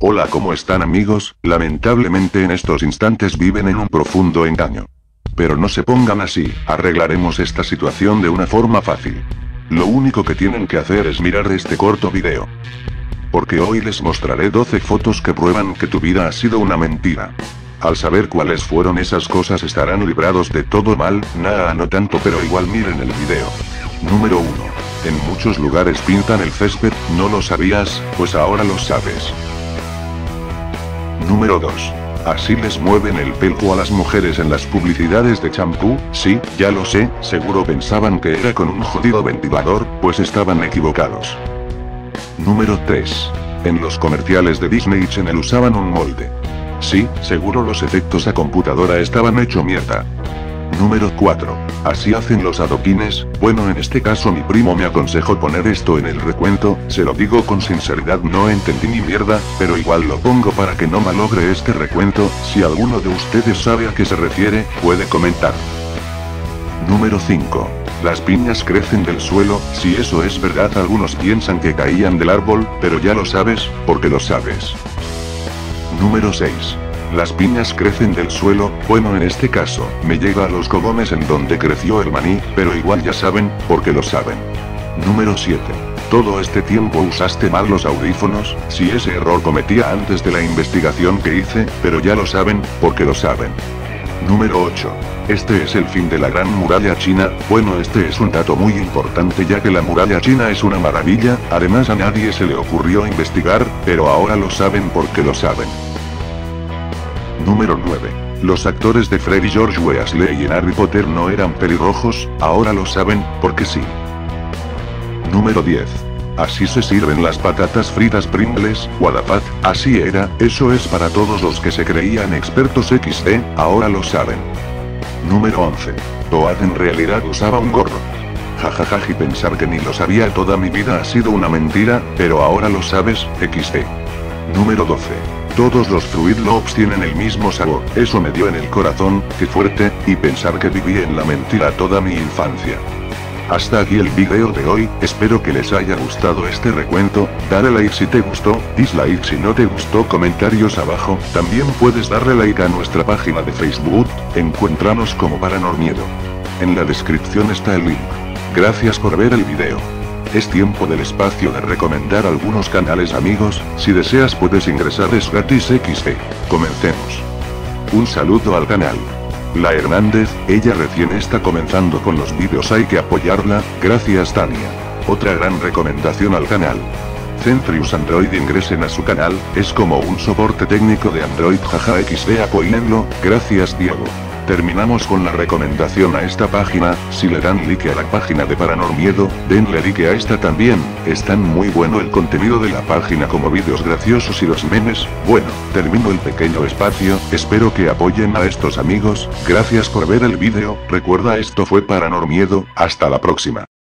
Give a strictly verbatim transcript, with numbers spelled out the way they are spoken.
Hola, ¿cómo están amigos? Lamentablemente en estos instantes viven en un profundo engaño. Pero no se pongan así, arreglaremos esta situación de una forma fácil. Lo único que tienen que hacer es mirar este corto video. Porque hoy les mostraré doce fotos que prueban que tu vida ha sido una mentira. Al saber cuáles fueron esas cosas estarán librados de todo mal, nada no tanto, pero igual miren el video. Número uno. En muchos lugares pintan el césped, ¿no lo sabías? Pues ahora lo sabes. Número dos. Así les mueven el pelo a las mujeres en las publicidades de champú, sí, ya lo sé, seguro pensaban que era con un jodido ventilador, pues estaban equivocados. Número tres. En los comerciales de Disney Channel usaban un molde. Sí, seguro los efectos a computadora estaban hecho mierda. Número cuatro. Así hacen los adoquines, bueno, en este caso mi primo me aconsejó poner esto en el recuento, se lo digo con sinceridad, no entendí ni mierda, pero igual lo pongo para que no malogre este recuento. Si alguno de ustedes sabe a qué se refiere, puede comentar. Número cinco. Las piñas crecen del suelo, si eso es verdad algunos piensan que caían del árbol, pero ya lo sabes, porque lo sabes. Número seis. Las piñas crecen del suelo, bueno, en este caso, me llega a los cogones en donde creció el maní, pero igual ya saben, porque lo saben. Número siete. Todo este tiempo usaste mal los audífonos, si ese error cometía antes de la investigación que hice, pero ya lo saben, porque lo saben. Número ocho. Este es el fin de la Gran Muralla China, bueno, este es un dato muy importante ya que la muralla china es una maravilla, además a nadie se le ocurrió investigar, pero ahora lo saben porque lo saben. Número nueve. Los actores de Fred y George Weasley en Harry Potter no eran pelirrojos, ahora lo saben, porque sí. Número diez. Así se sirven las patatas fritas Pringles, what the fuck, así era, eso es para todos los que se creían expertos equis de, ahora lo saben. Número once. Toad en realidad usaba un gorro. Jajaja, y pensar que ni lo sabía toda mi vida ha sido una mentira, pero ahora lo sabes, equis de. Número doce. Todos los Fruit Loops tienen el mismo sabor, eso me dio en el corazón, qué fuerte, y pensar que viví en la mentira toda mi infancia. Hasta aquí el video de hoy, espero que les haya gustado este recuento, dale like si te gustó, dislike si no te gustó, comentarios abajo, también puedes darle like a nuestra página de Facebook, encuéntranos como Paranormiedo. En la descripción está el link. Gracias por ver el video. Es tiempo del espacio de recomendar algunos canales amigos, si deseas puedes ingresar, es gratis equis de. Comencemos. Un saludo al canal. La Hernández, ella recién está comenzando con los vídeos, hay que apoyarla, gracias Tania. Otra gran recomendación al canal. Centrius Android, ingresen a su canal, es como un soporte técnico de Android, jaja equis de, apóyenlo, gracias Diego. Terminamos con la recomendación a esta página, si le dan like a la página de Paranormiedo, denle like a esta también, están muy bueno el contenido de la página como vídeos graciosos y los memes. Bueno, termino el pequeño espacio, espero que apoyen a estos amigos, gracias por ver el vídeo, recuerda esto fue Paranormiedo, hasta la próxima.